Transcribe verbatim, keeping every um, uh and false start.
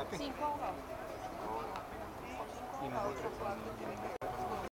Cinco abogados. Cinco abogados. Cinco Y abogados, nosotros son con cuatro. el